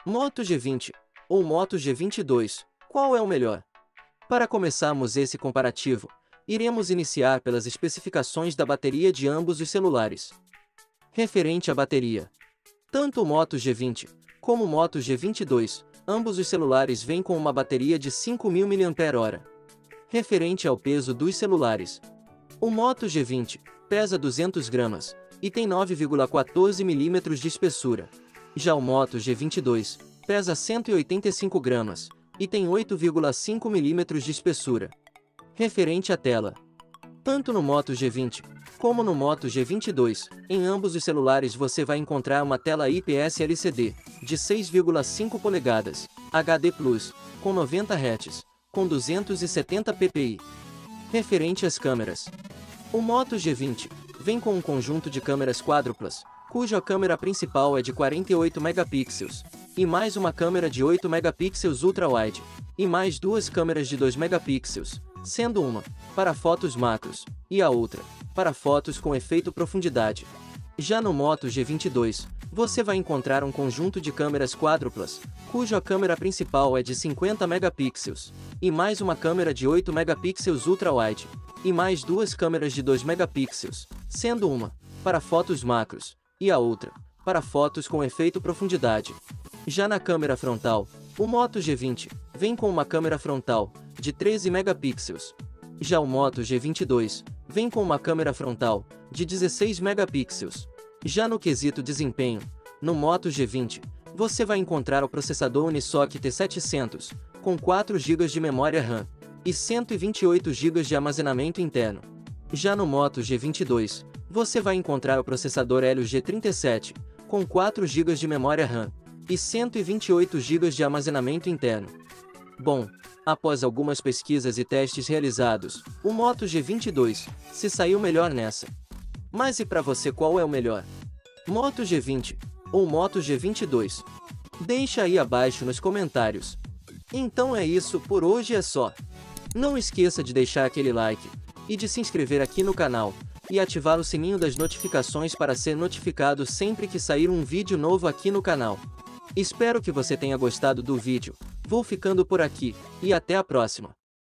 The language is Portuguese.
Moto G20 ou Moto G22, qual é o melhor? Para começarmos esse comparativo, iremos iniciar pelas especificações da bateria de ambos os celulares. Referente à bateria, tanto o Moto G20 como o Moto G22, ambos os celulares vêm com uma bateria de 5.000 mAh. Referente ao peso dos celulares, o Moto G20 pesa 200 gramas e tem 9,14 mm de espessura. Já o Moto G22 pesa 185 gramas e tem 8,5 mm de espessura. Referente à tela, tanto no Moto G20 como no Moto G22, em ambos os celulares você vai encontrar uma tela IPS LCD de 6,5 polegadas, HD+, com 90 Hz, com 270 ppi. Referente às câmeras, o Moto G20 vem com um conjunto de câmeras quádruplas, cuja câmera principal é de 48 megapixels, e mais uma câmera de 8 megapixels ultra-wide, e mais duas câmeras de 2 megapixels, sendo uma para fotos macros, e a outra para fotos com efeito profundidade. Já no Moto G22, você vai encontrar um conjunto de câmeras quádruplas, cuja câmera principal é de 50 megapixels, e mais uma câmera de 8 megapixels ultra-wide, e mais duas câmeras de 2 megapixels, sendo uma para fotos macros, e a outra para fotos com efeito profundidade. Já na câmera frontal, o Moto G20 vem com uma câmera frontal de 13 megapixels. Já o Moto G22 vem com uma câmera frontal de 16 megapixels. Já no quesito desempenho, no Moto G20, você vai encontrar o processador Unisoc T700, com 4 GB de memória RAM e 128 GB de armazenamento interno. Já no Moto G22, você vai encontrar o processador Helio G37, com 4 GB de memória RAM e 128 GB de armazenamento interno. Bom, após algumas pesquisas e testes realizados, o Moto G22 se saiu melhor nessa. Mas e para você, qual é o melhor? Moto G20 ou Moto G22? Deixa aí abaixo nos comentários. Então é isso, por hoje é só. Não esqueça de deixar aquele like e de se inscrever aqui no canal e ativar o sininho das notificações para ser notificado sempre que sair um vídeo novo aqui no canal. Espero que você tenha gostado do vídeo. Vou ficando por aqui, e até a próxima.